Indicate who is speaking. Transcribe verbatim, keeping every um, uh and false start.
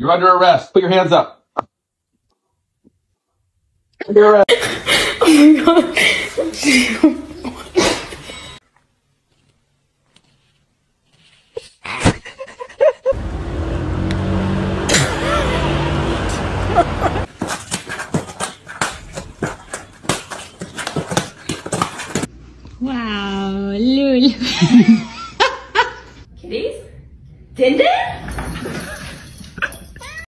Speaker 1: You're under arrest. Put your hands up. Under arrest.
Speaker 2: Oh my god.
Speaker 3: Wow, Lulu.